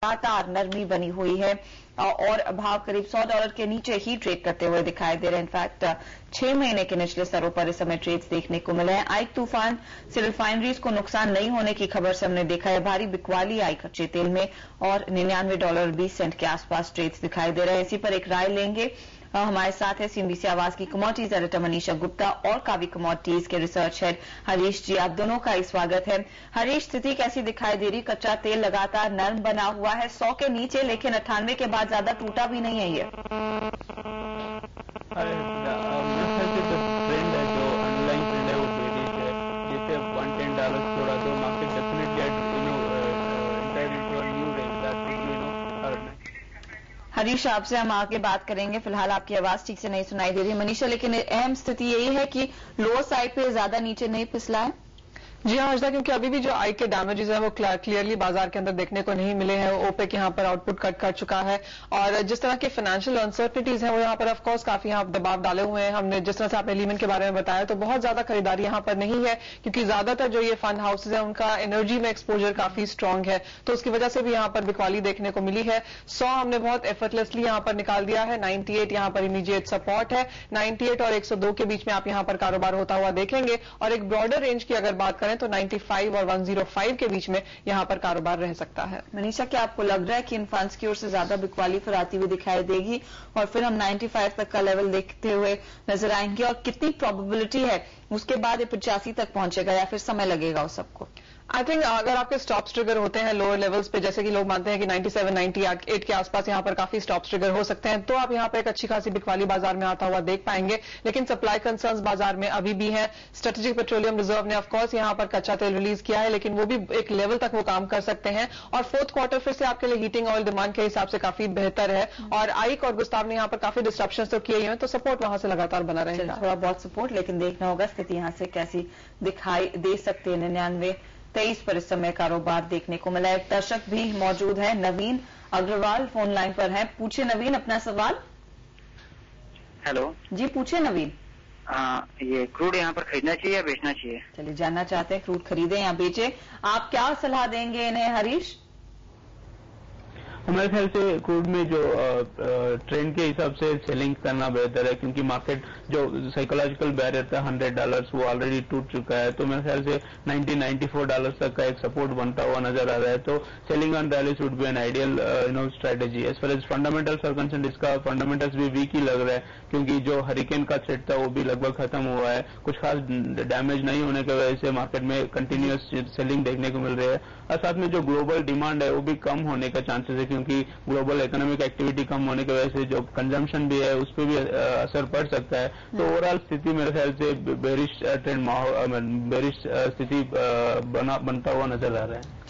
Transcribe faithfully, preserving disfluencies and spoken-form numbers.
लगातार नरमी बनी हुई है और भाव करीब सौ डॉलर के नीचे ही ट्रेड करते हुए दिखाई दे रहे हैं। इनफैक्ट छह महीने के निचले स्तरों पर इस समय ट्रेड्स देखने को मिले हैं। आई तूफान से रिफाइनरीज को नुकसान नहीं होने की खबर से हमने देखा है। भारी बिकवाली आई कच्चे तेल में और निन्यानवे डॉलर बीस सेंट के आसपास ट्रेड्स दिखाई दे रहे हैं। इसी पर एक राय लेंगे। हमारे साथ है सीएनबीसी आवाज की कमोडिटीज एडिटर मनीषा गुप्ता और कावी कमोडिटीज के रिसर्च हेड हरीश जी। आप दोनों का ही स्वागत है। हरीश, स्थिति कैसी दिखाई दे रही? कच्चा तेल लगातार नरम बना हुआ है सौ के नीचे, लेकिन अट्ठानवे के बाद ज्यादा टूटा भी नहीं है ये। ट्रेंड है जो अंडरलाइन ट्रेंड है वो बेरिश है। जैसे वन टेन डॉलर छोड़ा तो market definitely you know enter into a new range that you know. Harish, आपसे हम आगे बात करेंगे। फिलहाल आपकी आवाज ठीक से नहीं सुनाई दे रही मनीषा, लेकिन अहम स्थिति यही है कि लो साइड पे ज्यादा नीचे नहीं फिसला है। जी हाँ अर्षदा, क्योंकि अभी भी जो आई के डैमेजेस हैं वो क्लियरली बाजार के अंदर देखने को नहीं मिले हैं। ओपेक यहाँ पर आउटपुट कट कर चुका है और जिस तरह के फाइनेंशियल अनसर्टनिटीज हैं वो यहाँ पर ऑफकोर्स काफी यहाँ दबाव डाले हुए हैं। हमने जिस तरह से आपने लीमन के बारे में बताया तो बहुत ज्यादा खरीदारी यहाँ पर नहीं है, क्योंकि ज्यादातर जो ये फंड हाउसेज है उनका एनर्जी में एक्सपोजर काफी स्ट्रांग है, तो उसकी वजह से भी यहाँ पर बिकवाली देखने को मिली है। सौ हमने बहुत एफर्टलेसली यहाँ पर निकाल दिया है। नाइन्टी एट यहाँ पर इमीडिएट सपोर्ट है। नाइन्टी एट और एक सौ दो के बीच में आप यहाँ पर कारोबार होता हुआ देखेंगे और एक ब्रॉडर रेंज की अगर बात करें तो नाइन्टी फाइव और एक सौ पाँच के बीच में यहां पर कारोबार रह सकता है। मनीषा, क्या आपको लग रहा है कि इन फंड्स की ओर से ज्यादा बिकवाली फिर आती हुई दिखाई देगी और फिर हम पचानवे तक का लेवल देखते हुए नजर आएंगे, और कितनी प्रोबेबिलिटी है उसके बाद ये पचासी तक पहुंचेगा या फिर समय लगेगा उस सबको? आई थिंक अगर आपके स्टॉप्स ट्रिगर होते हैं लोअर लेवल्स पे, जैसे कि लोग मानते हैं कि सत्तानवे, अट्ठानवे के आसपास यहां पर काफी स्टॉप्स ट्रिगर हो सकते हैं, तो आप यहां पर एक अच्छी खासी बिकवाली बाजार में आता हुआ देख पाएंगे। लेकिन सप्लाई कंसर्न्स बाजार में अभी भी हैं। स्ट्रेटेजिक पेट्रोलियम रिजर्व ने ऑफकोर्स यहां पर कच्चा तेल रिलीज किया है, लेकिन वो भी एक लेवल तक वो काम कर सकते हैं और फोर्थ क्वार्टर फिर से आपके लिए हीटिंग ऑयल डिमांड के हिसाब से काफी बेहतर है। और आइक और गुस्ताव ने यहां पर काफी डिस्ट्रप्शन तो किए ही हैं, तो सपोर्ट वहां से लगातार बना रहेगा। थोड़ा बहुत सपोर्ट, लेकिन देखना होगा स्थिति यहां से कैसी दिखाई दे सकती है। निन्यानवे तेईस पर इस समय कारोबार देखने को मिला। एक दर्शक भी मौजूद है, नवीन अग्रवाल फोन लाइन पर हैं। पूछे नवीन अपना सवाल। हेलो जी, पूछे नवीन। आ, ये क्रूड यहाँ पर खरीदना चाहिए या बेचना चाहिए? चलिए, जानना चाहते हैं क्रूड खरीदें या बेचे, आप क्या सलाह देंगे इन्हें हरीश? हमारे ख्याल से क्रूड में जो ट्रेंड के हिसाब से सेलिंग करना बेहतर है, क्योंकि मार्केट जो साइकोलॉजिकल बैरियर था हंड्रेड डॉलर्स वो ऑलरेडी टूट चुका है। तो मेरे ख्याल से नाइन्टी नाइन्टी फोर डॉलर्स तक का एक सपोर्ट बनता हुआ नजर आ रहा है। तो selling on rallies would be an ideal you know strategy. As far as fundamentals are concerned, इसका फंडामेंटल्स भी वीक ही लग रहा है, क्योंकि जो हरिकेन का थ्रेट था वो भी लगभग खत्म हुआ है। कुछ खास डैमेज नहीं होने की वजह से मार्केट में कंटिन्यूअस सेलिंग देखने को मिल रही है। और साथ में जो ग्लोबल डिमांड है वो भी कम होने का चांसेस है, क्योंकि ग्लोबल इकोनॉमिक एक्टिविटी कम होने की वजह से जो कंजम्पशन भी है उस पर भी असर पड़ सकता है। तो ओवरऑल स्थिति मेरे ख्याल से बेरिश ट्रेंड बेरिश स्थिति बना बनता हुआ नजर आ रहा है।